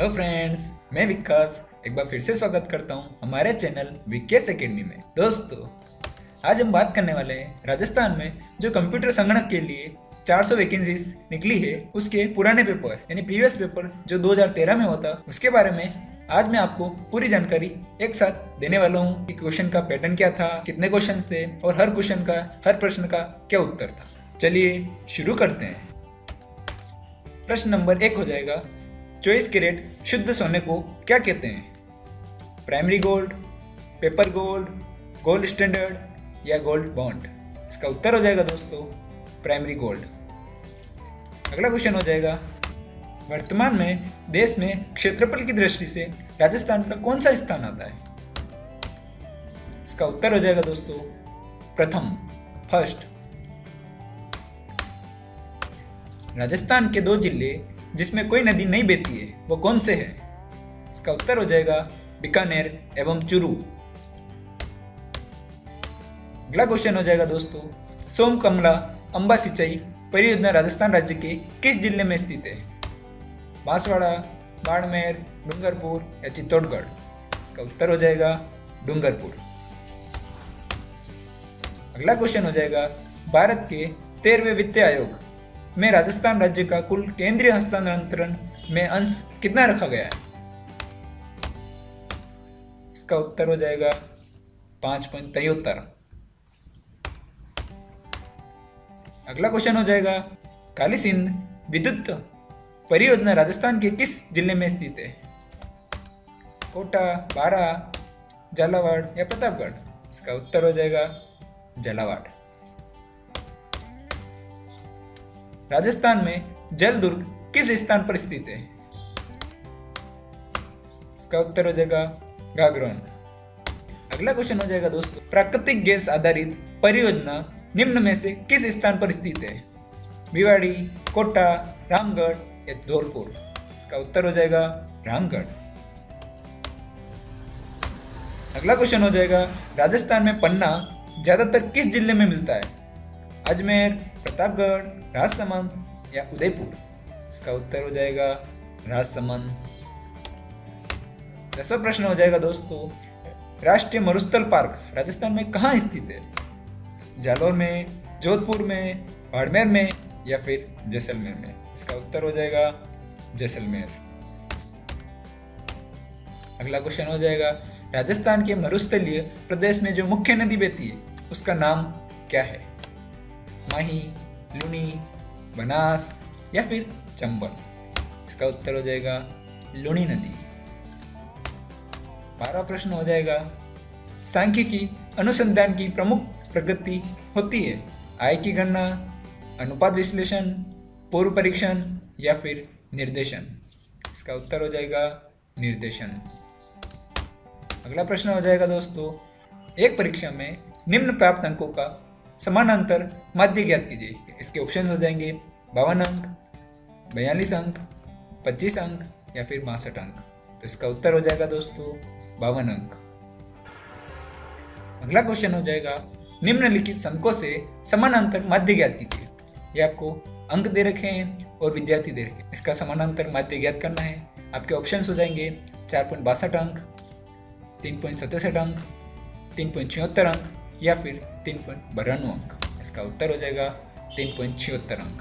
Hello friends, मैं विकास एक बार फिर से स्वागत करता हूं हमारे चैनल विकेस एकेडमी में। दोस्तों, आज हम बात करने वाले हैं राजस्थान में जो कंप्यूटर संगणक के लिए 400 वैकेंसीज निकली है उसके पुराने पेपर यानी प्रीवियस पेपर जो 2013 में होता उसके बारे में आज मैं आपको पूरी जानकारी एक साथ देने वाला हूँ कि क्वेश्चन का पैटर्न क्या था, कितने क्वेश्चन थे और हर क्वेश्चन का, हर प्रश्न का क्या उत्तर था। चलिए शुरू करते हैं। प्रश्न नंबर 1 हो जाएगा, 24 कैरेट शुद्ध सोने को क्या कहते हैं? Primary gold, paper gold, gold standard या गोल्ड बॉन्ड? इसका उत्तर हो जाएगा दोस्तों प्राइमरी गोल्ड। अगला क्वेश्चन हो जाएगा, वर्तमान में देश में क्षेत्रफल की दृष्टि से राजस्थान का कौन सा स्थान आता है? इसका उत्तर हो जाएगा दोस्तों प्रथम, फर्स्ट। राजस्थान के 2 जिले जिसमें कोई नदी नहीं बहती है वो कौन से हैं? इसका उत्तर हो जाएगा बीकानेर एवं चूरू। अगला क्वेश्चन हो जाएगा दोस्तों, सोमकमला अंबा सिंचाई परियोजना राजस्थान राज्य के किस जिले में स्थित है? बांसवाड़ा, बाड़मेर, डूंगरपुर या चित्तौड़गढ़? इसका उत्तर हो जाएगा डूंगरपुर। अगला क्वेश्चन हो जाएगा, भारत के 13वें वित्त आयोग में राजस्थान राज्य का कुल केंद्रीय हस्तांतरण में अंश कितना रखा गया है? इसका उत्तर हो जाएगा 5.73। अगला क्वेश्चन हो जाएगा, काली सिंध विद्युत परियोजना राजस्थान के किस जिले में स्थित है? कोटा, बारा, झालावाड़ या प्रतापगढ़? इसका उत्तर हो जाएगा झालावाड़। राजस्थान में जल दुर्ग किस स्थान पर स्थित है? इसका उत्तर हो जाएगा गागरोन। अगला क्वेश्चन हो जाएगा दोस्तों, प्राकृतिक गैस आधारित परियोजना निम्न में से किस स्थान पर स्थित है? भिवाड़ी, कोटा, रामगढ़ या धौलपुर? इसका उत्तर हो जाएगा रामगढ़। अगला क्वेश्चन हो जाएगा, राजस्थान में पन्ना ज्यादातर किस जिले में मिलता है? अजमेर, प्रतापगढ़, राजसमंद या उदयपुर? इसका उत्तर हो जाएगा राजसमंद। 10वां प्रश्न हो जाएगा दोस्तों, राष्ट्रीय मरुस्थल पार्क राजस्थान में कहाँ स्थित है? जालौर में, जोधपुर में, बाड़मेर में या फिर जैसलमेर में? इसका उत्तर हो जाएगा जैसलमेर। अगला क्वेश्चन हो जाएगा, राजस्थान के मरुस्थलीय प्रदेश में जो मुख्य नदी बहती है उसका नाम क्या है? माही, लुनी, बनास या फिर चंबल? इसका उत्तर हो जाएगा लुनी नदी। 12वां प्रश्न हो जाएगा, सांख्यिकी अनुसंधान की प्रमुख प्रगति होती है? आय की गणना, अनुपात विश्लेषण, पूर्व परीक्षण या फिर निर्देशन? इसका उत्तर हो जाएगा निर्देशन। अगला प्रश्न हो जाएगा दोस्तों, एक परीक्षा में निम्न प्राप्त अंकों का समानांतर माध्य ज्ञात कीजिए। इसके ऑप्शन हो जाएंगे 52 अंक, 42 अंक, 25 अंक या फिर 62 अंक। तो इसका उत्तर हो जाएगा दोस्तों 52 अंक। अगला क्वेश्चन हो जाएगा, निम्नलिखित संख्यों से समानांतर माध्य ज्ञात कीजिए। ये आपको अंक दे रखे हैं और विद्यार्थी दे रखे हैं। इसका समानांतर माध्य ज्ञात करना है। आपके ऑप्शन हो जाएंगे 4.62 अंक, 3.67 अंक, 3.76 अंक या फिर 3.92 अंक। इसका उत्तर हो जाएगा 3.76 अंक।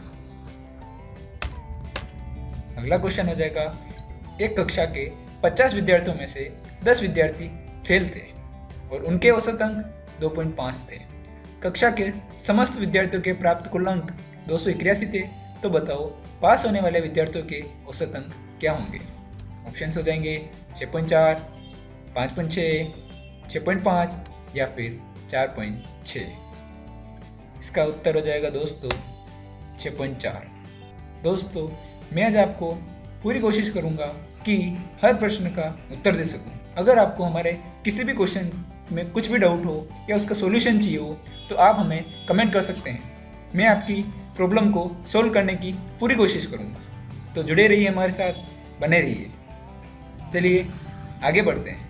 अगला क्वेश्चन हो जाएगा, एक कक्षा के 50 विद्यार्थियों में से 10 विद्यार्थी फेल थे और उनके औसत अंक 2.5 थे। कक्षा के समस्त विद्यार्थियों के प्राप्त कुल अंक 281 थे। तो बताओ पास होने वाले विद्यार्थियों के औसत अंक क्या होंगे? ऑप्शंस हो जाएंगे 6.4, 5.6, 6.5 या फिर 4.6। इसका उत्तर हो जाएगा दोस्तों 6.4। दोस्तों, मैं आज आपको पूरी कोशिश करूंगा कि हर प्रश्न का उत्तर दे सकूं। अगर आपको हमारे किसी भी क्वेश्चन में कुछ भी डाउट हो या उसका सॉल्यूशन चाहिए हो तो आप हमें कमेंट कर सकते हैं। मैं आपकी प्रॉब्लम को सॉल्व करने की पूरी कोशिश करूंगा। तो जुड़े रहिए हमारे साथ, बने रहिए। चलिए आगे बढ़ते हैं।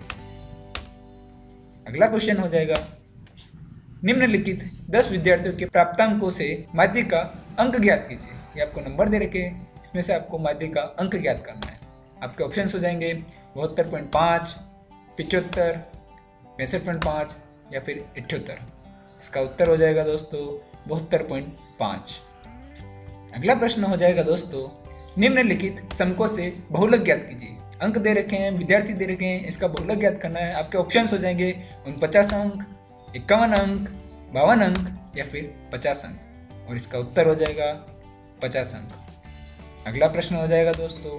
अगला क्वेश्चन हो जाएगा, निम्नलिखित 10 विद्यार्थियों के प्राप्तांकों से माध्य का अंक ज्ञात कीजिए। ये आपको नंबर दे रखे हैं, इसमें से आपको माध्य का अंक ज्ञात करना है। आपके ऑप्शंस हो जाएंगे 72.5, 75, 65.5 या फिर 78। इसका उत्तर हो जाएगा दोस्तों 72.5। अगला प्रश्न हो जाएगा दोस्तों, निम्नलिखित समकों से बहुलक ज्ञात कीजिए। अंक दे रखे हैं, विद्यार्थी दे रखे हैं, इसका बहुलक ज्ञात करना है। आपके ऑप्शंस हो जाएंगे 49 अंक, 51 अंक, 52 अंक या फिर 50 अंक, और इसका उत्तर हो जाएगा 50 अंक। अगला प्रश्न हो जाएगा दोस्तों,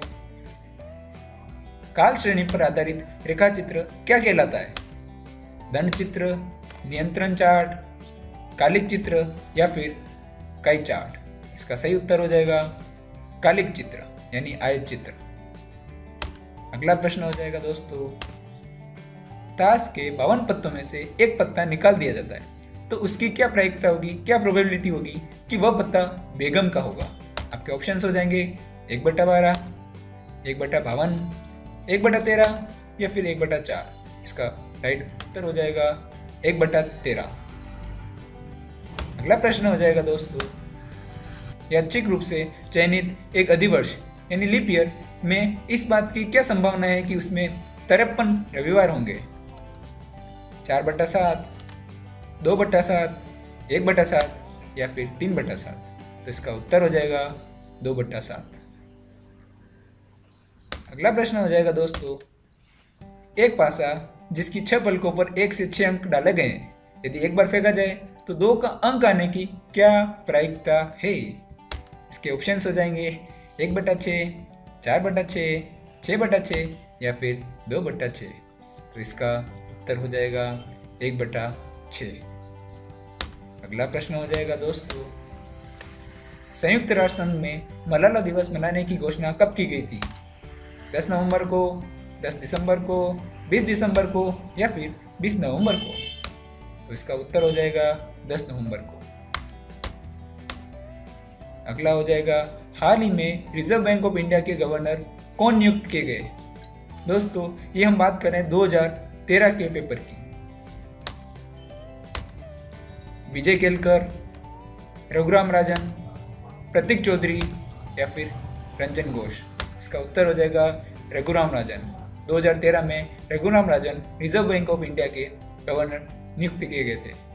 काल श्रेणी पर आधारित रेखाचित्र क्या कहलाता है? दंड चित्र, नियंत्रण चार्ट, कालिक चित्र या फिर काई चार्ट। इसका सही उत्तर हो जाएगा कालिक चित्र यानी आयत चित्र। अगला प्रश्न हो जाएगा दोस्तों, ताश के 52 पत्तों में से एक पत्ता निकाल दिया जाता है तो उसकी क्या प्रायिकता होगी, क्या प्रोबेबिलिटी होगी कि वह पत्ता बेगम का होगा? आपके ऑप्शंस हो जाएंगे 1/12, 1/52, 1/13 या फिर 1/4। इसका राइट उत्तर हो जाएगा 1/13। अगला प्रश्न हो जाएगा दोस्तों, यादृच्छिक रूप से चयनित एक अधिवर्ष यानी लीप ईयर में इस बात की क्या संभावना है कि उसमें 53 रविवार होंगे? 4/7, 2/7, 1/7 या फिर 3/7। तो इसका उत्तर हो जाएगा 2/7। अगला प्रश्न हो जाएगा दोस्तों, एक पासा जिसकी 6 पलकों पर 1 से 6 अंक डाले गए हैं, यदि एक बार फेंका जाए तो 2 का अंक आने की क्या प्रायिकता है? इसके ऑप्शंस हो जाएंगे 1/6, 4/6, 6/6 या फिर 2/6। तो इसका उत्तर हो जाएगा 1/6। अगला प्रश्न हो जाएगा दोस्तों, संयुक्त राष्ट्र संघ में मलाला दिवस मनाने की घोषणा कब की गई थी? 10 नवंबर को, 10 दिसंबर को, 20 दिसंबर को या फिर 20 नवंबर को? तो इसका उत्तर हो जाएगा 10 नवंबर को। अगला हो जाएगा, हाल ही में रिजर्व बैंक ऑफ इंडिया के गवर्नर कौन नियुक्त किए गए? दोस्तों ये हम बात करें 2013 के पेपर की। विजय केलकर, रघुराम राजन, प्रतीक चौधरी या फिर रंजन घोष? इसका उत्तर हो जाएगा रघुराम राजन। 2013 में Raghuram Rajan reserve bank of India के गवर्नर नियुक्त किए गए थे।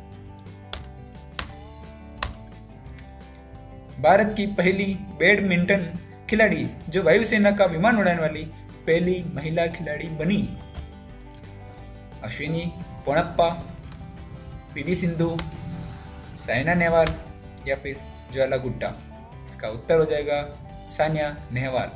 भारत की पहली बैडमिंटन खिलाड़ी जो वायुसेना का विमान उड़ाने वाली पहली महिला खिलाड़ी बनी? अश्विनी पोनप्पा, पीवी सिंधु, साइना नेहवाल या फिर ज्वाला गुट्टा? इसका उत्तर हो जाएगा सानिया नेहवाल।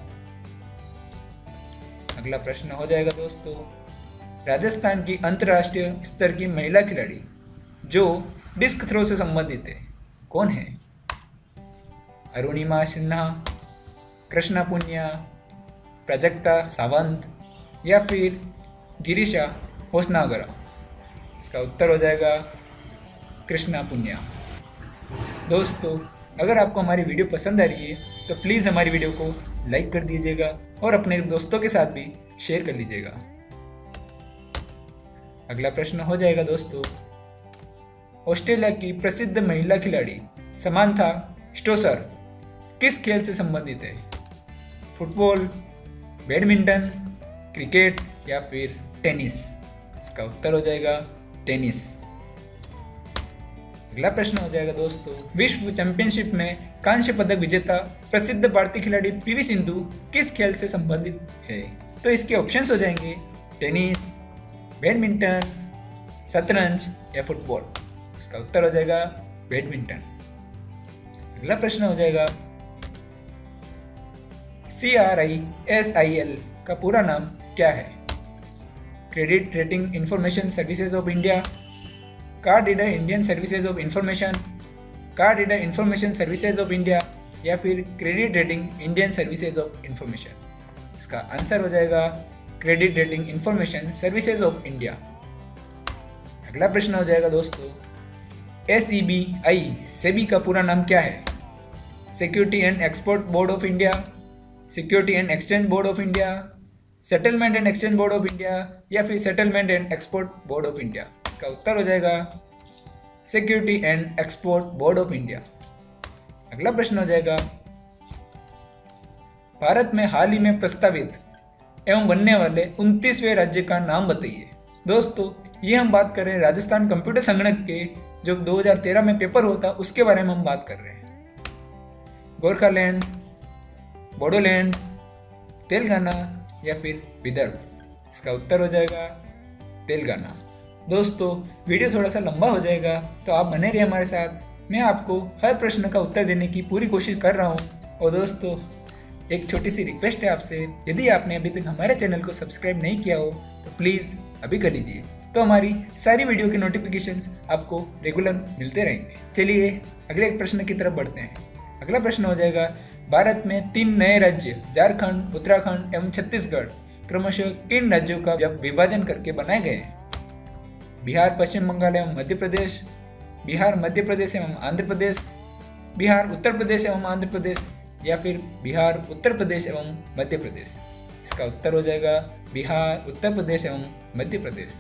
अगला प्रश्न हो जाएगा दोस्तों, राजस्थान की अंतर्राष्ट्रीय स्तर की महिला खिलाड़ी जो डिस्क थ्रो से संबंधित है कौन है? अरुणिमा सिन्हा, कृष्णा पुनिया, प्राजक्ता सावंत या फिर गिरीशा होसनागरा? इसका उत्तर हो जाएगा कृष्णा पुनिया। दोस्तों अगर आपको हमारी वीडियो पसंद आ रही है तो प्लीज़ हमारी वीडियो को लाइक कर दीजिएगा और अपने दोस्तों के साथ भी शेयर कर लीजिएगा। अगला प्रश्न हो जाएगा दोस्तों, ऑस्ट्रेलिया की प्रसिद्ध महिला खिलाड़ी समांथा स्टोसर किस खेल से संबंधित है? फुटबॉल, बैडमिंटन, क्रिकेट या फिर टेनिस? इसका उत्तर हो जाएगा टेनिस। अगला प्रश्न हो जाएगा दोस्तों, विश्व चैंपियनशिप में कांस्य पदक विजेता प्रसिद्ध भारतीय खिलाड़ी पीवी सिंधु किस खेल से संबंधित है? तो इसके ऑप्शंस हो जाएंगे टेनिस, बैडमिंटन, शतरंज या फुटबॉल? इसका उत्तर हो जाएगा बैडमिंटन। अगला प्रश्न हो जाएगा, CRISIL का पूरा नाम क्या है? Credit rating information services of India, card reader Indian services of information, card reader information services of India या फिर credit rating Indian services of information? इसका आंसर हो जाएगा credit rating information services of India. अगला प्रश्न हो जाएगा दोस्तों, SEBI का पूरा नाम क्या है? Security and export board of India, security and exchange board of India, settlement and exchange board of India या फिर settlement and export board of India? इसका उत्तर हो जाएगा security and export board of India. अगला प्रश्न हो जाएगा, भारत में हाल ही में प्रस्तावित एवं बनने वाले 29वें राज्य का नाम बताइए। दोस्तों ये हम बात कर रहे हैं राजस्थान कंप्यूटर संगणक के जो 2013 में पेपर होता उसके बारे में हम बात कर रहे हैं। गोरखालैंड, बोडोलैंड, तेलंगाना या फिर विदर्भ। इसका उत्तर हो जाएगा तेलंगाना। दोस्तों वीडियो थोड़ा सा लंबा हो जाएगा तो आप बने रहिए हमारे साथ। मैं आपको हर प्रश्न का उत्तर देने की पूरी कोशिश कर रहा हूँ। और दोस्तों एक छोटी सी रिक्वेस्ट है आपसे, यदि आपने अभी तक हमारे चैनल को सब्सक्राइब नहीं किया हो तो प्लीज़ अभी कर लीजिए, तो हमारी सारी वीडियो के नोटिफिकेशंस आपको रेगुलर मिलते रहेंगे। चलिए अगले एक प्रश्न की तरफ बढ़ते हैं। अगला प्रश्न हो जाएगा, भारत में 3 नए राज्य झारखंड, उत्तराखंड एवं छत्तीसगढ़ क्रमशः किन राज्यों का जब विभाजन करके बनाए गए? बिहार, पश्चिम बंगाल एवं मध्य प्रदेश, बिहार, मध्य प्रदेश एवं आंध्र प्रदेश, बिहार, उत्तर प्रदेश एवं आंध्र प्रदेश या फिर बिहार, उत्तर प्रदेश एवं मध्य प्रदेश। इसका उत्तर हो जाएगा बिहार, उत्तर प्रदेश एवं मध्य प्रदेश।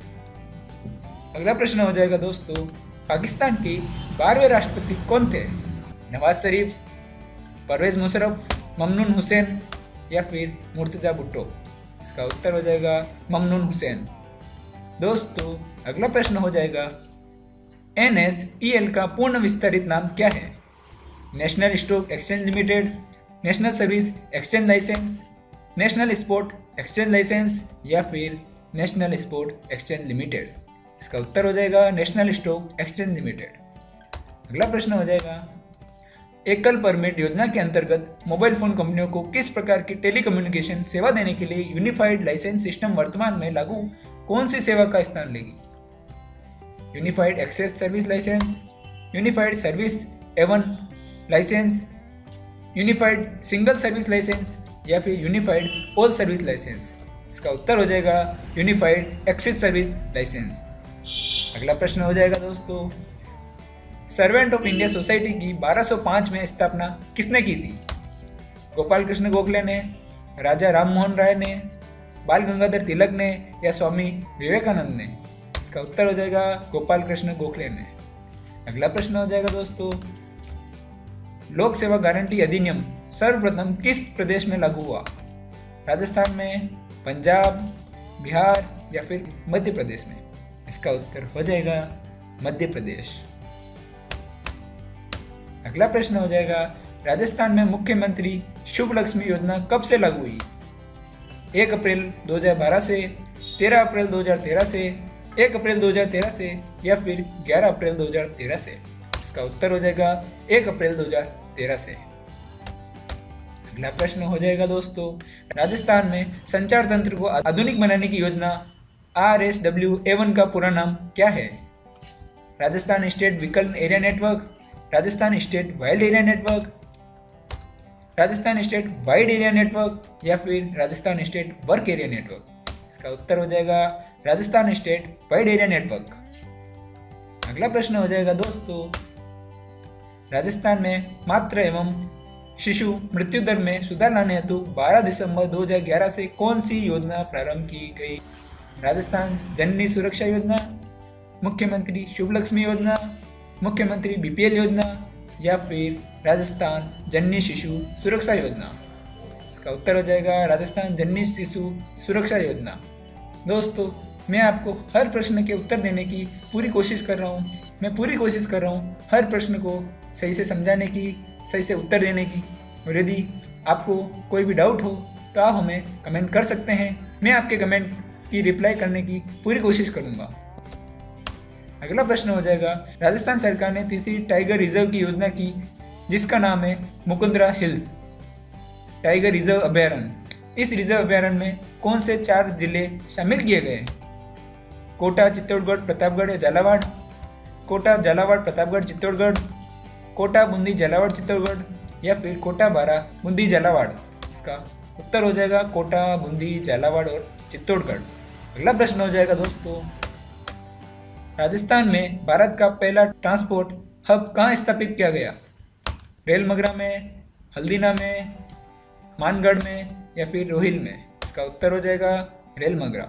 अगला प्रश्न हो जाएगा दोस्तों, पाकिस्तान के 12वें राष्ट्रपति कौन थे? नवाज शरीफ, परवेज मुशर्रफ, ममनून हुसैन या फिर मुर्तजा भुट्टो। इसका उत्तर हो जाएगा ममनून हुसैन। दोस्तों अगला प्रश्न हो जाएगा, NSEL का पूर्ण विस्तारित नाम क्या है? National stock exchange limited, national service exchange licence, national sport exchange licence या फिर नेशनल स्पोर्ट एक्सचेंज लिमिटेड। इसका उत्तर हो जाएगा नेशनल स्टॉक एक्सचेंज लिमिटेड। अगला प्रश्न हो जाएगा, एकल परमिट योजना के अंतर्गत मोबाइल फोन कंपनियों को किस प्रकार की टेलीकम्युनिकेशन सेवा देने के लिए यूनिफाइड लाइसेंस सिस्टम वर्तमान में लागू कौन सी सेवा का स्थान लेगी? Unified access service licence, unified service A one licence, unified single service licence या फिर यूनिफाइड ऑल सर्विस लाइसेंस। इसका उत्तर हो जाएगा यूनिफाइड एक्सेस सर्विस लाइसेंस। अगला प्रश्न हो जाएगा दोस्तों, सर्वेंट ऑफ इंडिया सोसाइटी की 1205 में स्थापना किसने की थी? गोपाल कृष्ण गोखले ने, राजा राम मोहन राय ने, बाल गंगाधर तिलक ने या स्वामी विवेकानंद ने? इसका उत्तर हो जाएगा गोपाल कृष्ण गोखले ने। अगला प्रश्न हो जाएगा दोस्तों, लोक सेवा गारंटी अधिनियम सर्वप्रथम किस प्रदेश में लागू हुआ? राजस्थान में, पंजाब, बिहार या फिर मध्य प्रदेश में? इसका उत्तर हो जाएगा मध्य प्रदेश। अगला प्रश्न हो जाएगा, राजस्थान में मुख्यमंत्री शुभ लक्ष्मी योजना कब से लागू हुई? 1 अप्रैल 2012 से, 13 अप्रैल 2013 से, 1 अप्रैल 2013 से या फिर 11 अप्रैल 2013 से? इसका उत्तर हो जाएगा 1 अप्रैल 2013 से। अगला प्रश्न हो जाएगा दोस्तों, राजस्थान में संचार तंत्र को आधुनिक बनाने की योजना RSWA1 का पूरा नाम क्या है? राजस्थान स्टेट विकल्प area network, Rajasthan state wild area network, Rajasthan state wide area network या फिर Rajasthan state work area network? इसका उत्तर हो जाएगा Rajasthan state wide area network. अगला प्रश्न हो जाएगा दोस्तों, राजस्थान में मातृ एवं शिशु मृत्यु दर में सुधार लाने हेतु 12 दिसंबर 2011 से कौन सी योजना प्रारंभ की गई? राजस्थान जननी सुरक्षा योजना, मुख्यमंत्री शुभ लक्ष्मी योजना, मुख्यमंत्री BPL योजना या फिर राजस्थान जननी शिशु सुरक्षा योजना? इसका उत्तर हो जाएगा राजस्थान जननी शिशु सुरक्षा योजना। दोस्तों मैं आपको हर प्रश्न के उत्तर देने की पूरी कोशिश कर रहा हूँ। मैं पूरी कोशिश कर रहा हूँ हर प्रश्न को सही से समझाने की, सही से उत्तर देने की। और यदि आपको कोई भी डाउट हो तो आप हमें कमेंट कर सकते हैं। मैं आपके कमेंट की रिप्लाई करने की पूरी कोशिश करूँगा। अगला प्रश्न हो जाएगा, राजस्थान सरकार ने तीसरी टाइगर रिजर्व की योजना की जिसका नाम है मुकुंदरा हिल्स टाइगर रिजर्व अभयारण्य। इस रिजर्व अभयारण्य में कौन से 4 जिले शामिल किए गए? कोटा, चित्तौड़गढ़, प्रतापगढ़ या झालावाड़? कोटा, झालावाड़, प्रतापगढ़, चित्तौड़गढ़, कोटा, बूंदी, झालावाड़, चित्तौड़गढ़ या फिर कोटा, बारा, बूंदी, झालावाड़? इसका उत्तर हो जाएगा कोटा, बूंदी, झालावाड़ और चित्तौड़गढ़। अगला प्रश्न हो जाएगा दोस्तों, राजस्थान में भारत का पहला ट्रांसपोर्ट हब कहाँ स्थापित किया गया? रेलमगरा में, हल्दीना में, मानगढ़ में या फिर रोहिल में? इसका उत्तर हो जाएगा रेलमगरा।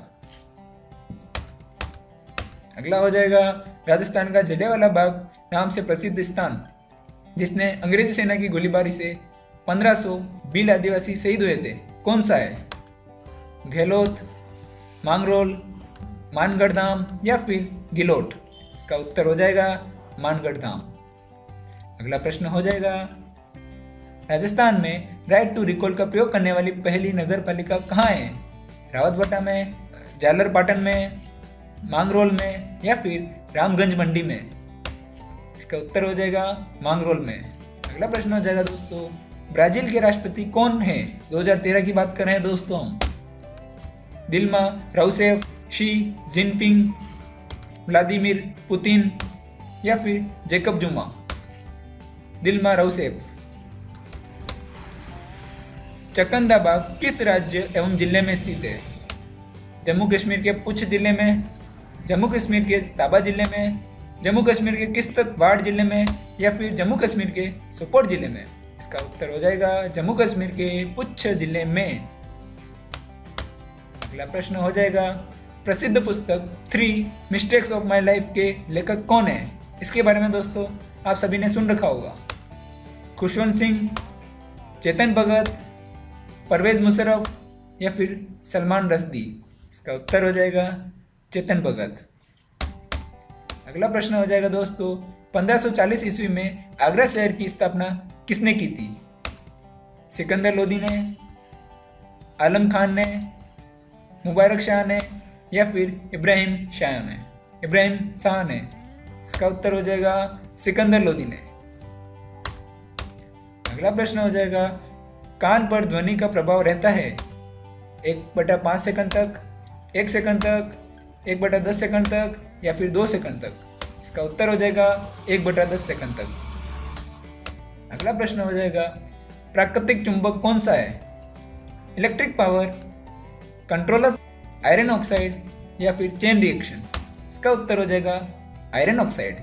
अगला हो जाएगा, राजस्थान का जलियांवाला बाग नाम से प्रसिद्ध स्थान जिसने अंग्रेजी सेना की गोलीबारी से 1500 भील आदिवासी शहीद हुए थे, कौन सा है? घेलोत, मांगरोल, मानगढ़ धाम या फिर गिलोट? इसका उत्तर हो जाएगा मानगढ़ धाम। अगला प्रश्न हो जाएगा, राजस्थान में राइट टू रिकॉल का प्रयोग करने वाली पहली नगर पालिका कहाँ है? रावतभट्टा में, जालरपाटन में, मांगरोल में या फिर रामगंज मंडी में? इसका उत्तर हो जाएगा मांगरोल में। अगला प्रश्न हो जाएगा दोस्तों, ब्राजील के राष्ट्रपति कौन है? 2013 की बात कर रहे हैं दोस्तों हम। Dilma Rousseff, Xi Jinping, Vladimir Putin या फिर जेकब जुमा? दिल्मा राउसेफ। चकंदाबाग किस राज्य एवं जिले में स्थित है? जम्मू कश्मीर के पुंछ जिले में, जम्मू कश्मीर के साबा जिले में, जम्मू कश्मीर के किश्तवाड़ जिले में या फिर जम्मू कश्मीर के सोपोर जिले में? इसका उत्तर हो जाएगा जम्मू कश्मीर के पुंछ जिले में। अगला प्रश्न हो जाएगा, प्रसिद्ध पुस्तक 3 मिस्टेक्स ऑफ माई लाइफ के लेखक कौन है? इसके बारे में दोस्तों आप सभी ने सुन रखा होगा। खुशवंत सिंह, चेतन भगत, परवेज मुशर्रफ या फिर सलमान रश्दी? इसका उत्तर हो जाएगा चेतन भगत। अगला प्रश्न हो जाएगा दोस्तों, 1540 ईस्वी में आगरा शहर की स्थापना किसने की थी? सिकंदर लोदी ने, आलम खान ने, मुबारक शाह ने या फिर इब्राहिम शाह ने? इसका उत्तर हो जाएगा सिकंदर लोदी ने। अगला प्रश्न हो जाएगा, कान पर ध्वनि का प्रभाव रहता है 1/5 सेकंड तक, 1 सेकंड तक, 1/10 सेकंड तक या फिर 2 सेकंड तक? इसका उत्तर हो जाएगा 1/10 सेकंड तक। अगला प्रश्न हो जाएगा, प्राकृतिक चुंबक कौन सा है? Electric power, controller, iron oxide या फिर चेन रिएक्शन? इसका उत्तर हो जाएगा आयरन ऑक्साइड।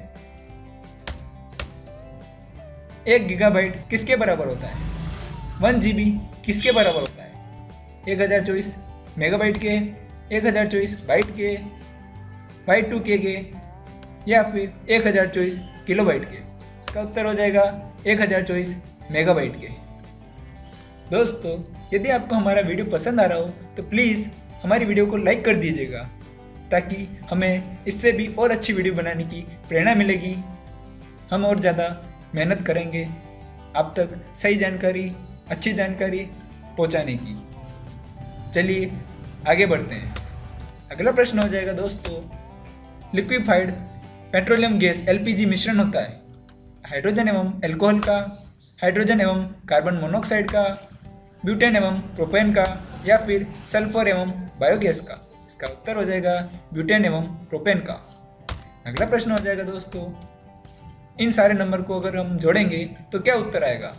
1 गीगाबाइट किसके बराबर होता है? 1 GB किसके बराबर होता है? 1024 मेगाबाइट के, 1024 बाइट के, बाइट 2K के या फिर 1024 किलोबाइट के? इसका उत्तर हो जाएगा 1024 मेगाबाइट के। दोस्तों, यदि आपको हमारा वीडियो पसंद आ रहा हो तो प्लीज़ हमारी वीडियो को लाइक कर दीजिएगा, ताकि हमें इससे भी और अच्छी वीडियो बनाने की प्रेरणा मिलेगी। हम और ज़्यादा मेहनत करेंगे आप तक सही जानकारी, अच्छी जानकारी पहुंचाने की। चलिए आगे बढ़ते हैं। अगला प्रश्न हो जाएगा दोस्तों, लिक्विफाइड पेट्रोलियम गैस LPG मिश्रण होता है हाइड्रोजन एवं एल्कोहल का, हाइड्रोजन एवं कार्बन मोनोऑक्साइड का, ब्यूटेन एवं प्रोपेन का या फिर सल्फर एवं बायोगैस का? इसका उत्तर हो जाएगा ब्यूटेन एवं प्रोपेन का। अगला प्रश्न हो जाएगा दोस्तों, इन सारे नंबर को अगर हम जोड़ेंगे तो क्या उत्तर आएगा?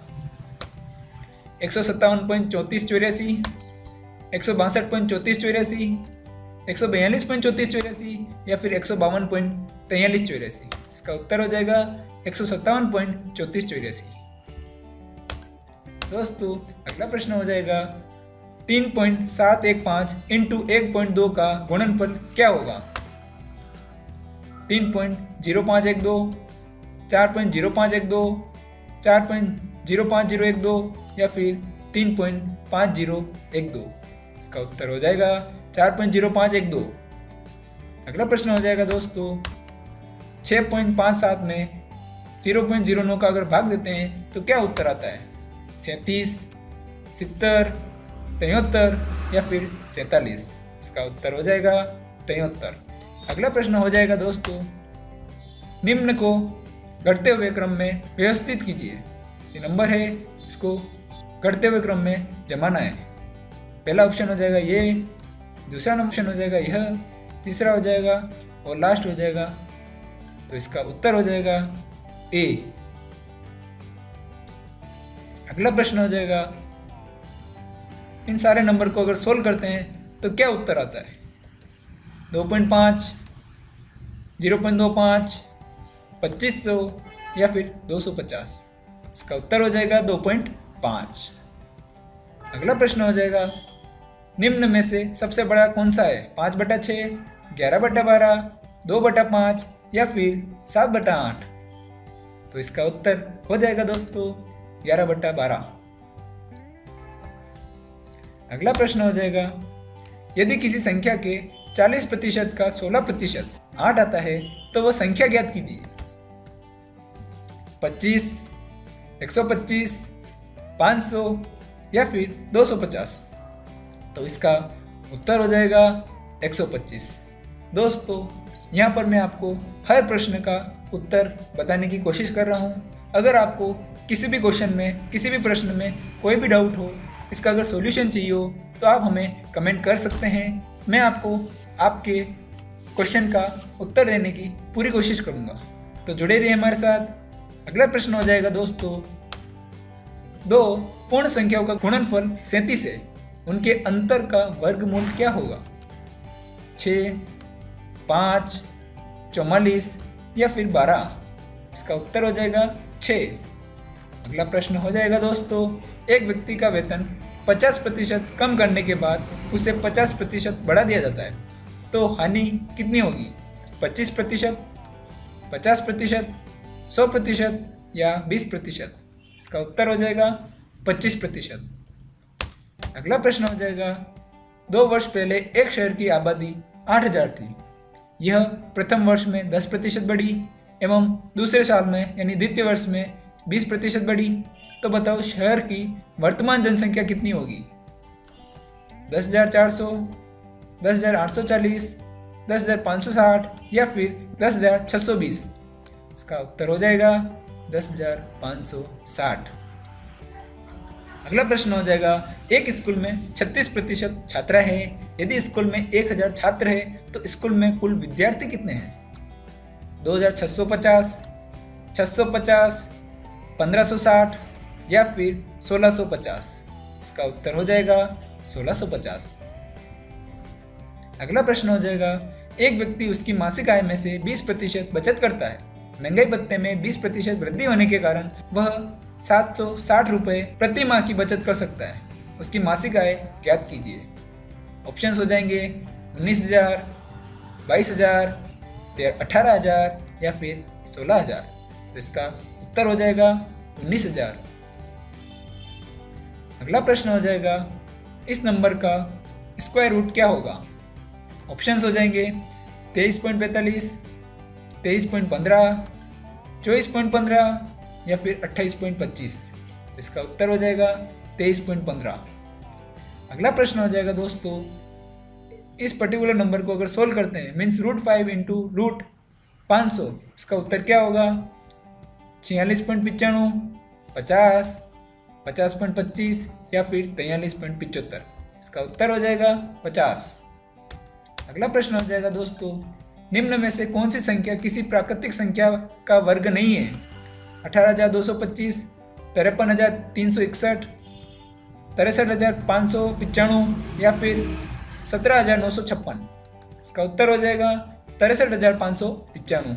157.3484, 162.3484, 142.3484 या फिर 152.4384? इसका उत्तर हो जाएगा 157.3484। दोस्तों, अगला प्रश्न हो जाएगा, 3.715 इंटू 1.2 का गुणनफल क्या होगा? 3.0512, 4.0512, 4.05012 या फिर 3.5012? इसका उत्तर हो जाएगा 4.0512। अगला प्रश्न हो जाएगा दोस्तों, 6.57 में 0.09 का अगर भाग देते हैं तो क्या उत्तर आता है? 37, 70, 73 या फिर 47? इसका उत्तर हो जाएगा 73। अगला प्रश्न हो जाएगा दोस्तों, निम्न को घटते हुए क्रम में व्यवस्थित कीजिए। ये नंबर है, इसको घटते हुए क्रम में जमाना है। पहला ऑप्शन हो जाएगा ये, दूसरा ऑप्शन हो जाएगा यह, तीसरा हो जाएगा और लास्ट हो जाएगा, तो इसका उत्तर हो जाएगा ए। अगला प्रश्न हो जाएगा, इन सारे नंबर को अगर सोल्व करते हैं तो क्या उत्तर आता है? 2.5, 0.25, 2500 या फिर 250? इसका उत्तर हो जाएगा 2.5। अगला प्रश्न हो जाएगा, निम्न में से सबसे बड़ा कौन सा है? 5/6, 11/12, 2/5 या फिर 7/8? तो इसका उत्तर हो जाएगा दोस्तों 11/12। अगला प्रश्न हो जाएगा, यदि किसी संख्या के 40% का 16% 8 आता है तो वह संख्या ज्ञात कीजिए। 25, 125, 500 या फिर 250। तो इसका उत्तर हो जाएगा 125। दोस्तों, यहाँ पर मैं आपको हर प्रश्न का उत्तर बताने की कोशिश कर रहा हूँ। अगर आपको किसी भी क्वेश्चन में, किसी भी प्रश्न में कोई भी डाउट हो, इसका अगर सॉल्यूशन चाहिए हो तो आप हमें कमेंट कर सकते हैं। मैं आपको आपके क्वेश्चन का उत्तर देने की पूरी कोशिश करूँगा। तो जुड़े रहिए हमारे साथ। अगला प्रश्न हो जाएगा दोस्तों, दो पूर्ण संख्याओं का गुणनफल 37 है, उनके अंतर का वर्गमूल क्या होगा? 6, 5, 44 या फिर 12। इसका उत्तर हो जाएगा 6। अगला प्रश्न हो जाएगा दोस्तों, एक व्यक्ति का वेतन 50% कम करने के बाद उसे 50% बढ़ा दिया जाता है, तो हानि कितनी होगी? 25%, 50%, 100% या 20%। इसका उत्तर हो जाएगा 25%। अगला प्रश्न हो जाएगा, 2 वर्ष पहले एक शहर की आबादी 8000 थी। यह प्रथम वर्ष में 10% बढ़ी एवं दूसरे साल में यानी द्वितीय वर्ष में 20% बढ़ी। तो बताओ शहर की वर्तमान जनसंख्या कितनी होगी? 10,400, 10,840, 10,560 या फिर 10,620। इसका उत्तर हो जाएगा 10,560। अगला प्रश्न हो जाएगा, एक स्कूल में 36% छात्रा है। यदि स्कूल में 1000 छात्र है तो स्कूल में कुल विद्यार्थी कितने हैं? 2650, 650, 1560 या फिर 1650। इसका उत्तर हो जाएगा 1650। अगला प्रश्न हो जाएगा, एक व्यक्ति उसकी मासिक आय में से 20% बचत करता है। महंगाई भत्ते में 20% वृद्धि होने के कारण वह 760 रुपये प्रति माह की बचत कर सकता है। उसकी मासिक आय ज्ञात कीजिए। ऑप्शंस हो जाएंगे 19,000, 22,000, 18,000 या फिर 16,000। तो इसका उत्तर हो जाएगा 19,000। अगला प्रश्न हो जाएगा, इस नंबर का स्क्वायर रूट क्या होगा? ऑप्शंस हो जाएंगे 23.45, 23.15, 24.15 या फिर 28.25। इसका उत्तर हो जाएगा 23.15। अगला प्रश्न हो जाएगा दोस्तों, इस पर्टिकुलर नंबर को अगर सोल्व करते हैं मीन्स √5 इंटू √500, इसका उत्तर क्या होगा? 46.95, 50, 50.25 या फिर 43.75। इसका उत्तर हो जाएगा 50। अगला प्रश्न हो जाएगा दोस्तों, निम्न में से कौन सी संख्या किसी प्राकृतिक संख्या का वर्ग नहीं है? 18,225, 53,361, 63,595 या फिर 17,956। इसका उत्तर हो जाएगा 63,595।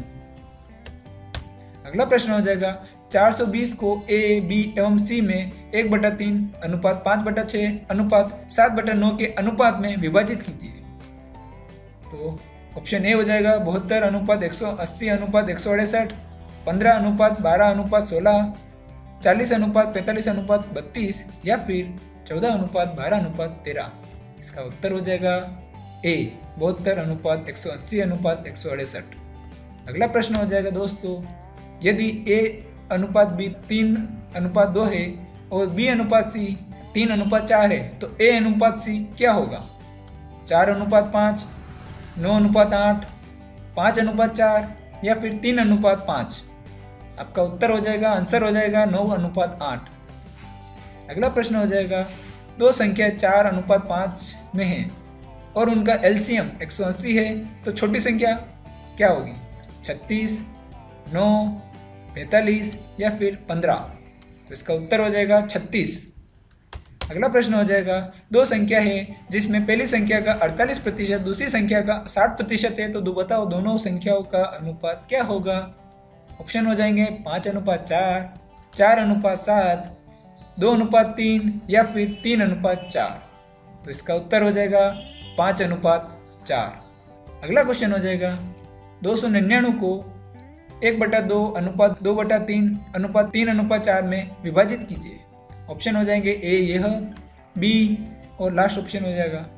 अगला प्रश्न हो जाएगा, 420 को A, B एवं C में 1/3 अनुपात 5/6 अनुपात 7/9 के अनुपात में विभाजित कीजिए। तो ऑप्शन ए हो जाएगा 72 अनुपात 180 अनुपात 168, 15 अनुपात 12 अनुपात 16, 40 अनुपात 45 अनुपात 32 या फिर 14 अनुपात 12 अनुपात 13। इसका उत्तर हो जाएगा ए 72 अनुपात 180 अनुपात 168। अगला प्रश्न हो जाएगा दोस्तों, यदि ए अनुपात बी 3 अनुपात 2 है और बी अनुपात सी 3 अनुपात 4 है तो ए अनुपात सी क्या होगा? 4 अनुपात 5, 9 अनुपात 8, 5 अनुपात 4 या फिर 3 अनुपात 5। आपका उत्तर हो जाएगा, आंसर हो जाएगा 9 अनुपात 8। अगला प्रश्न हो जाएगा, दो संख्या 4 अनुपात 5 में है और उनका एलसीएम 180 है तो छोटी संख्या क्या होगी? 36, 9, 45 या फिर 15। तो इसका उत्तर हो जाएगा 36। अगला प्रश्न हो जाएगा, दो संख्या है जिसमें पहली संख्या का 48% दूसरी संख्या का 60% है, तो बताओ दोनों संख्याओं का अनुपात क्या होगा? ऑप्शन हो जाएंगे 5 अनुपात 4, 4 अनुपात 7, 2 अनुपात 3 या फिर 3 अनुपात 4। तो इसका उत्तर हो जाएगा 5 अनुपात 4। अगला क्वेश्चन हो जाएगा, 299 को 1/2 अनुपात 2/3 अनुपात 3 अनुपात 4 में विभाजित कीजिए। ऑप्शन हो जाएंगे ए यह, बी और लास्ट ऑप्शन हो जाएगा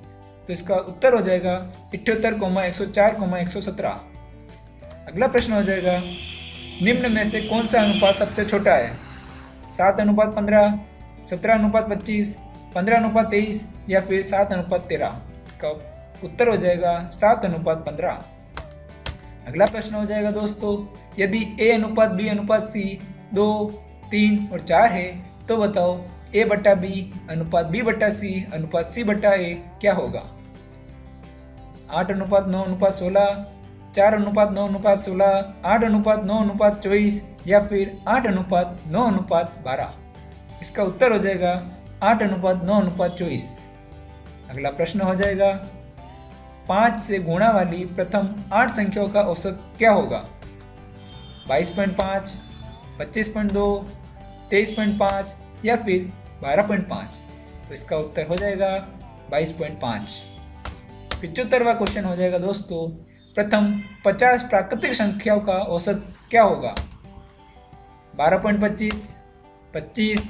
तो इसका उत्तर हो जाएगा 78,104,117। अगला प्रश्न हो जाएगा, निम्न में से कौन सा अनुपात सबसे छोटा है? 7:15, 17:25, 15:23 या फिर 7:13। इसका उत्तर हो जाएगा 7:15। अगला प्रश्न हो जाएगा दोस्तों, यदि A/B/C 2, 3 और 4 है तो बताओ A/B/B/C/C/A क्या होगा? 8:9:16, 4:9:16, 8:9:24 या फिर 8:9:12। इसका उत्तर हो जाएगा 8:9:24। अगला प्रश्न हो जाएगा, 5 से गुणा वाली प्रथम 8 संख्याओं का औसत क्या होगा? 22.5, 25.2, 23.5 या फिर 12.5। तो इसका उत्तर हो जाएगा 22.5। 75वां क्वेश्चन हो जाएगा दोस्तों, प्रथम 50 प्राकृतिक संख्याओं का औसत क्या होगा? 12.25, 25,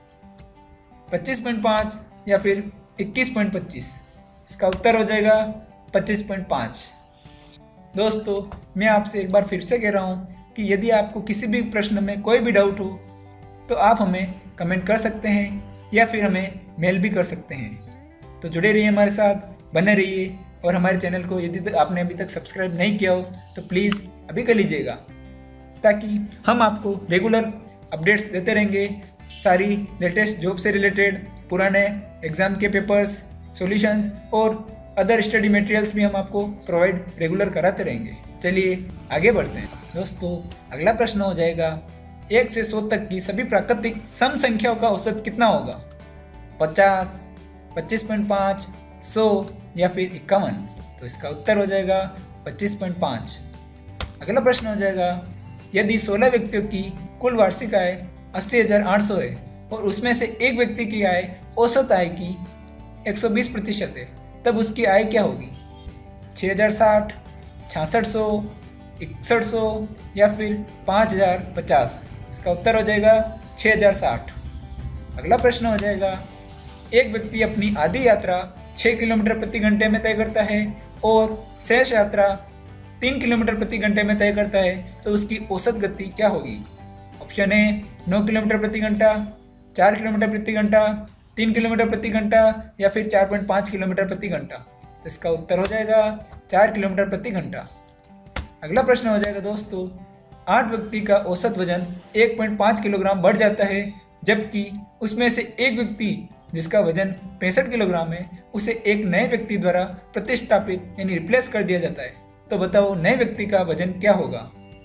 25.5 या फिर 21.25। इसका उत्तर हो जाएगा 25.5। दोस्तों मैं आपसे एक बार फिर से कह रहा हूँ कि यदि आपको किसी भी प्रश्न में कोई भी डाउट हो तो आप हमें कमेंट कर सकते हैं या फिर हमें मेल भी कर सकते हैं। तो जुड़े रहिए हमारे साथ, बने रहिए और हमारे चैनल को यदि आपने अभी तक सब्सक्राइब नहीं किया हो तो प्लीज़ अभी कर लीजिएगा, ताकि हम आपको रेगुलर अपडेट्स देते रहेंगे। सारी लेटेस्ट जॉब से रिलेटेड पुराने एग्ज़ाम के पेपर्स, सॉल्यूशंस और अदर स्टडी मटेरियल्स भी हम आपको प्रोवाइड रेगुलर कराते रहेंगे। चलिए आगे बढ़ते हैं दोस्तों। अगला प्रश्न हो जाएगा, 1 से 100 तक की सभी प्राकृतिक सम संख्याओं का औसत कितना होगा? 50, 25.5, 100 या फिर 51। तो इसका उत्तर हो जाएगा 25.5। अगला प्रश्न हो जाएगा, यदि 16 व्यक्तियों की कुल वार्षिक आय 80,800 है और उसमें से एक व्यक्ति की आय औसत आय की 120% है, तब उसकी आय क्या होगी? 6,060, 6600, 6100 या फिर 5,050। इसका उत्तर हो जाएगा 6,060। अगला प्रश्न हो जाएगा, एक व्यक्ति अपनी आधी यात्रा 6 किलोमीटर प्रति घंटे में तय करता है और शेष यात्रा 3 किलोमीटर प्रति घंटे में तय करता है, तो उसकी औसत गति क्या होगी? ऑप्शन ए 9 किलोमीटर प्रति घंटा, 4 किलोमीटर प्रति घंटा, 3 किलोमीटर प्रति घंटा या फिर 4.5 किलोमीटर प्रति घंटा। तो इसका उत्तर हो जाएगा 4 किलोमीटर प्रति घंटा। अगला प्रश्न हो जाएगा दोस्तों, 8 व्यक्ति का औसत वजन 1.5 किलोग्राम बढ़ जाता है, जबकि उसमें से एक व्यक्ति जिसका वजन 65 किलोग्राम है उसे एक नए व्यक्ति द्वारा प्रतिस्थापित यानी रिप्लेस कर दिया जाता है। तो बताओ नए व्यक्ति का वजन क्या होगा?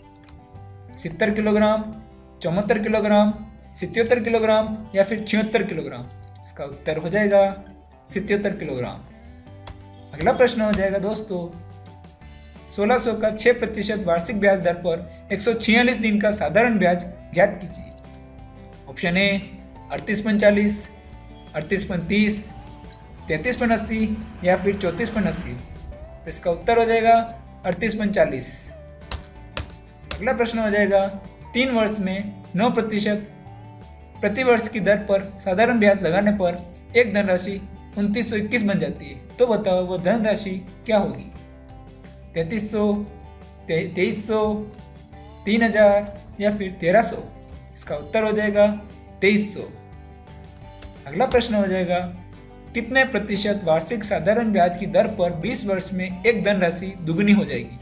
70 किलोग्राम, 74 किलोग्राम, 77 किलोग्राम या फिर 76 किलोग्राम। इसका उत्तर हो जाएगा 77 किलोग्राम। अगला प्रश्न हो जाएगा दोस्तों, 1600 का 6% वार्षिक ब्याज दर पर 146 दिन का साधारण ब्याज ज्ञात कीजिए। ऑप्शन ए 38.40, 38.30, 33.80 या फिर 34.80। तो इसका उत्तर हो जाएगा 38.40। अगला प्रश्न हो जाएगा, 3 वर्ष में 9% प्रति वर्ष की दर पर साधारण ब्याज लगाने पर एक धनराशि 2921 बन जाती है, तो बताओ वो धनराशि क्या होगी? 3300, 2300, 3000 या फिर 1300। इसका उत्तर हो जाएगा 2300। अगला प्रश्न हो जाएगा, कितने प्रतिशत वार्षिक साधारण ब्याज की दर पर 20 वर्ष में एक धनराशि दुगनी हो जाएगी?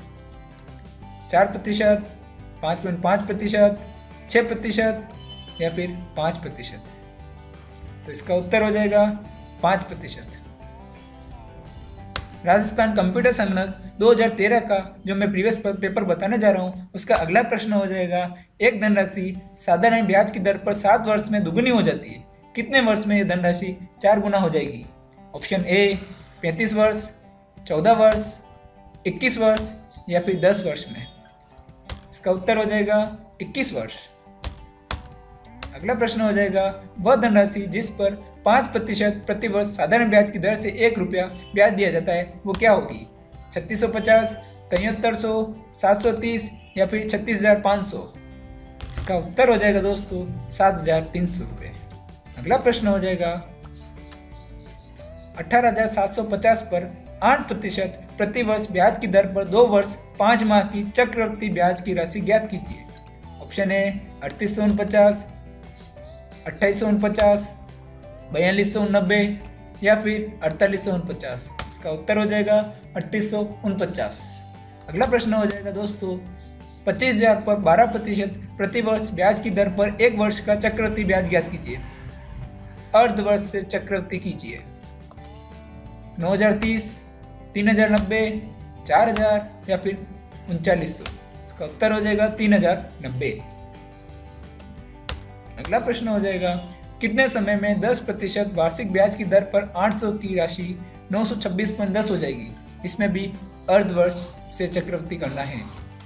4%, 5.5%, 6% या फिर 5%। तो इसका उत्तर हो जाएगा 5%। राजस्थान कंप्यूटर संगणक 2013 का जो मैं प्रीवियस पेपर बताने जा रहा हूँ उसका अगला प्रश्न हो जाएगा, एक धनराशि साधारण ब्याज की दर पर 7 वर्ष में दुगनी हो जाती है, कितने वर्ष में यह धनराशि 4 गुना हो जाएगी? ऑप्शन ए 35 वर्ष, 14 वर्ष, 21 वर्ष या फिर 10 वर्ष में। इसका उत्तर हो जाएगा 21 वर्ष। अगला प्रश्न हो जाएगा, वह धनराशि जिस पर 5% प्रति वर्ष साधारण ब्याज की दर से 1 रुपया ब्याज दिया जाता है वो क्या होगी? 3650, 7300, 730 या फिर 36,500। इसका उत्तर हो जाएगा दोस्तों 7,300 रुपये। अगला प्रश्न हो जाएगा, 18,750 पर 8% प्रति वर्ष ब्याज की दर पर 2 वर्ष 5 माह की चक्रवृद्धि ब्याज की राशि ज्ञात कीजिए। ऑप्शन ए 3849, 2849, 4290 या फिर 4849। इसका उत्तर हो जाएगा 3849। अगला प्रश्न हो जाएगा दोस्तों, 25,000 पर 12% प्रति वर्ष ब्याज की दर पर 1 वर्ष का चक्रवृद्धि ब्याज ज्ञात कीजिए। अर्धवर्ष से चक्रवृद्धि कीजिए। 9,030, 3,090, 4,000 या फिर 3,900। इसका उत्तर हो जाएगा 3,090। अगला प्रश्न हो जाएगा, कितने समय में 10% वार्षिक ब्याज की दर पर 800 की राशि 926.10 हो जाएगी। इसमें भी अर्धवर्ष से चक्रवृद्धि करना है।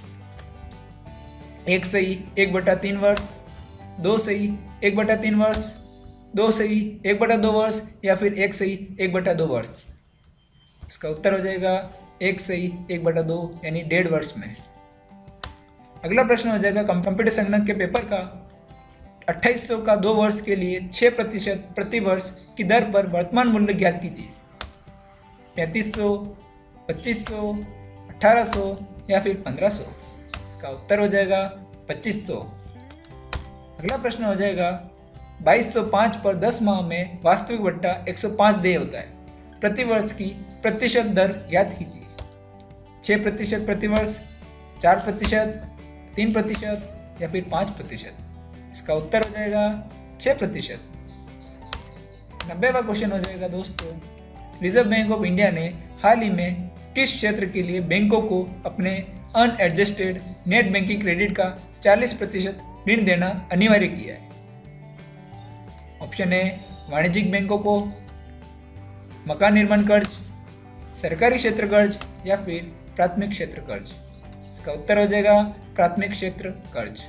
1 सही 1/3 वर्ष, 2 सही 1/3 वर्ष, 2 सही 1/2 वर्ष या फिर 1 सही 1/2 वर्ष। इसका उत्तर हो जाएगा 1 सही 1/2 यानी 1.5 वर्ष में। अगला प्रश्न हो जाएगा, कंप्यूटर संगणक के पेपर का 2800 का 2 वर्ष के लिए 6% प्रति वर्ष की दर पर वर्तमान मूल्य ज्ञात कीजिए। 3500, 2500, 1800 या फिर 1500। इसका उत्तर हो जाएगा 2500। अगला प्रश्न हो जाएगा, 2205 पर 10 माह में वास्तविक बट्टा 105 देय होता है। प्रति वर्ष की प्रतिशत दर ज्ञात कीजिए। 6% प्रति वर्ष, 4%, 3% या फिर 5%। इसका उत्तर हो जाएगा 6%। 90वां क्वेश्चन हो जाएगा दोस्तों, रिजर्व बैंक ऑफ इंडिया ने हाल ही में किस क्षेत्र के लिए बैंकों को अपने अनएडजस्टेड नेट बैंकिंग क्रेडिट का 40% ऋण देना अनिवार्य किया है। ऑप्शन ए वाणिज्यिक बैंकों को, मकान निर्माण कर्ज, सरकारी क्षेत्र कर्ज या फिर प्राथमिक क्षेत्र कर्ज। इसका उत्तर हो जाएगा प्राथमिक क्षेत्र कर्ज।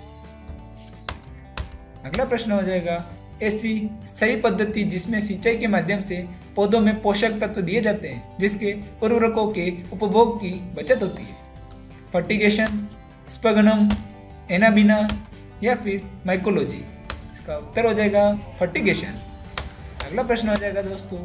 अगला प्रश्न हो जाएगा, ऐसी सही पद्धति जिसमें सिंचाई के माध्यम से पौधों में पोषक तत्व दिए जाते हैं जिसके उर्वरकों के उपभोग की बचत होती है। फर्टिगेशन, स्पगनम, एनाबिना या फिर माइकोलॉजी। इसका उत्तर हो जाएगा फर्टिगेशन। अगला प्रश्न हो जाएगा दोस्तों,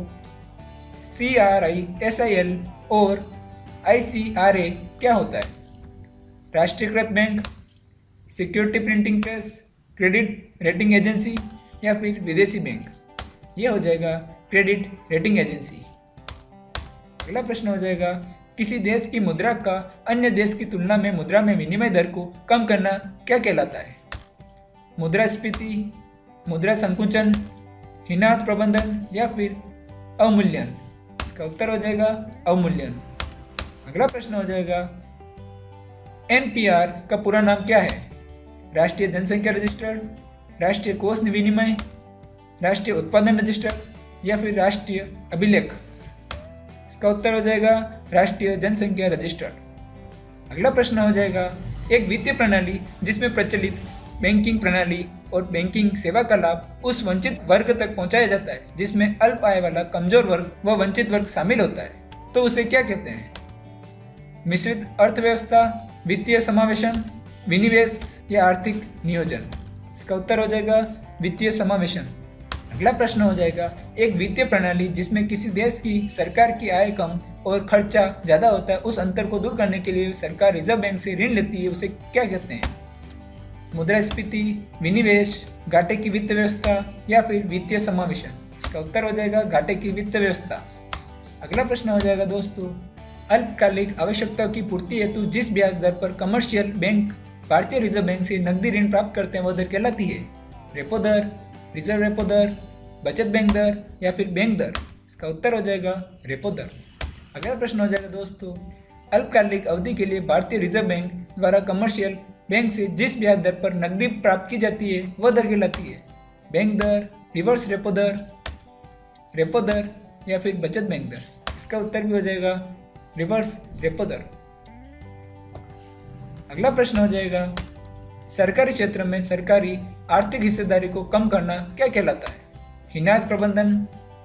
CRISIL और ICRA क्या होता है। राष्ट्रीयकृत bank, security printing press, credit rating agency या फिर विदेशी बैंक। यह हो जाएगा क्रेडिट रेटिंग एजेंसी। अगला प्रश्न हो जाएगा, किसी देश की मुद्रा का अन्य देश की तुलना में मुद्रा में विनिमय दर को कम करना क्या कहलाता है। मुद्रास्फीति, मुद्रा संकुचन, हिनात प्रबंधन या फिर अवमूल्यन। इसका उत्तर हो जाएगा अवमूल्यन। अगला प्रश्न हो जाएगा, NPR का पूरा नाम क्या है। राष्ट्रीय जनसंख्या रजिस्टर, राष्ट्रीय कोष विनिमय, राष्ट्रीय उत्पादन रजिस्टर या फिर राष्ट्रीय अभिलेख। इसका उत्तर हो जाएगा राष्ट्रीय जनसंख्या रजिस्टर। अगला प्रश्न हो जाएगा, एक वित्तीय प्रणाली जिसमें प्रचलित बैंकिंग प्रणाली और बैंकिंग सेवा का लाभ उस वंचित वर्ग तक पहुंचाया जाता है जिसमें अल्प आय वाला कमजोर वर्ग व वंचित वर्ग शामिल होता है, तो उसे क्या कहते हैं। मिश्रित अर्थव्यवस्था, वित्तीय समावेशन, विनिवेश या आर्थिक नियोजन। इसका उत्तर हो जाएगा वित्तीय समावेशन। अगला प्रश्न हो जाएगा, एक वित्तीय प्रणाली जिसमें किसी देश की सरकार की आय कम और खर्चा ज़्यादा होता है, उस अंतर को दूर करने के लिए सरकार रिजर्व बैंक से ऋण लेती है, उसे क्या कहते हैं। मुद्रास्फीति, विनिवेश, घाटे की वित्त व्यवस्था या फिर वित्तीय समावेशन। इसका उत्तर हो जाएगा घाटे की वित्त व्यवस्था। अगला प्रश्न हो जाएगा दोस्तों, अल्पकालिक आवश्यकताओं की पूर्ति हेतु जिस ब्याज दर पर कमर्शियल बैंक भारतीय रिजर्व बैंक से नकदी ऋण प्राप्त करते हैं वो दर कहलाती है। रेपो दर, रिजर्व रेपो दर, बचत बैंक दर या फिर बैंक दर। इसका उत्तर हो जाएगा रेपो दर। अगला प्रश्न हो जाएगा दोस्तों, अल्पकालिक अवधि के लिए भारतीय रिजर्व बैंक द्वारा कमर्शियल बैंक से जिस ब्याज दर पर नकदी प्राप्त की जाती है वह दर कहलाती है। बैंक दर, रिवर्स रेपो दर या फिर बचत बैंक दर। इसका उत्तर भी हो जाएगा रिवर्स रेपो दर। अगला प्रश्न हो जाएगा, सरकारी क्षेत्र में सरकारी आर्थिक हिस्सेदारी को कम करना क्या कहलाता है। हिमायत प्रबंधन,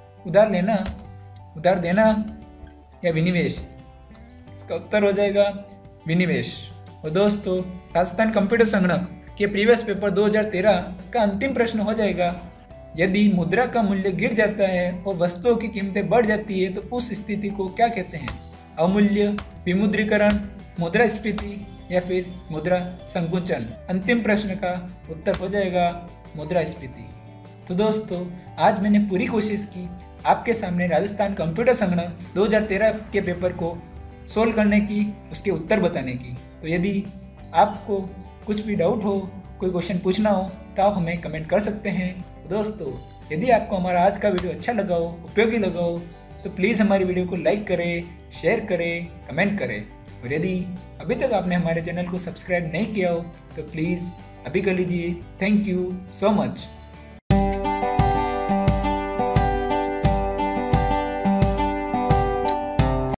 उधार देना या विनिवेश। इसका उत्तर हो जाएगा विनिवेश। और दोस्तों, राजस्थान कंप्यूटर संगणक के प्रीवियस पेपर 2013 का अंतिम प्रश्न हो जाएगा, यदि मुद्रा का मूल्य गिर जाता है और वस्तुओं की कीमतें बढ़ जाती है तो उस स्थिति को क्या कहते हैं? अवमूल्य, विमुद्रीकरण, मुद्रास्फीति या फिर मुद्रा संकुचन। अंतिम प्रश्न का उत्तर हो जाएगा मुद्रास्फीति। तो दोस्तों, आज मैंने पूरी कोशिश की आपके सामने राजस्थान कंप्यूटर संगणक 2013 के पेपर को सोल्व करने की, उसके उत्तर बताने की। तो यदि आपको कुछ भी डाउट हो, कोई क्वेश्चन पूछना हो तो आप हमें कमेंट कर सकते हैं। दोस्तों, यदि आपको हमारा आज का वीडियो अच्छा लगा हो, उपयोगी लगा हो, तो प्लीज़ हमारी वीडियो को लाइक करें, शेयर करें, कमेंट करें। और यदि अभी तक आपने हमारे चैनल को सब्सक्राइब नहीं किया हो तो प्लीज़ अभी कर लीजिए। Thank you so much.